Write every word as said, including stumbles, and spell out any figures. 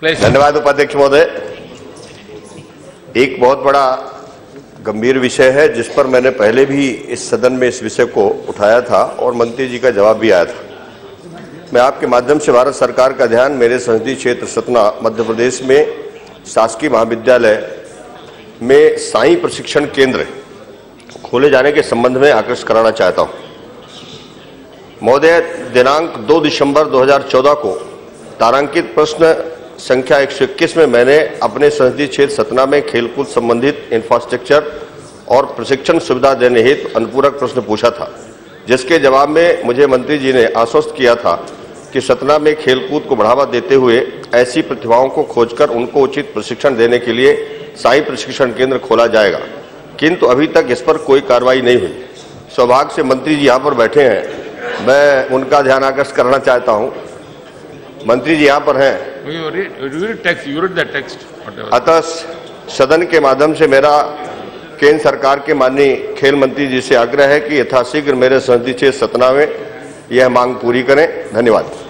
धन्यवाद उपाध्यक्ष महोदय। एक बहुत बड़ा गंभीर विषय है जिस पर मैंने पहले भी इस सदन में इस विषय को उठाया था और मंत्री जी का जवाब भी आया था। मैं आपके माध्यम से भारत सरकार का ध्यान मेरे संसदीय क्षेत्र सतना मध्य प्रदेश में शासकीय महाविद्यालय में साई प्रशिक्षण केंद्र खोले जाने के संबंध में आकृष्ट कराना चाहता हूं। महोदय, दिनांक दो दिसंबर दो हज़ार चौदह को तारांकित प्रश्न संख्या एक सौ इक्कीस में मैंने अपने संसदीय क्षेत्र सतना में खेलकूद संबंधित इंफ्रास्ट्रक्चर और प्रशिक्षण सुविधा देने हेतु अनुपूरक प्रश्न पूछा था, जिसके जवाब में मुझे मंत्री जी ने आश्वस्त किया था कि सतना में खेलकूद को बढ़ावा देते हुए ऐसी प्रतिभाओं को खोजकर उनको उचित प्रशिक्षण देने के लिए साई प्रशिक्षण केंद्र खोला जाएगा, किंतु अभी तक इस पर कोई कार्रवाई नहीं हुई। सौभाग्य से मंत्री जी यहाँ पर बैठे हैं, मैं उनका ध्यान आकर्षित करना चाहता हूँ। मंत्री जी यहाँ पर हैं। अतः सदन के माध्यम से मेरा केंद्र सरकार के माननीय खेल मंत्री जी से आग्रह है कि यथाशीघ्र मेरे संसदीय क्षेत्र सतना में यह मांग पूरी करें। धन्यवाद।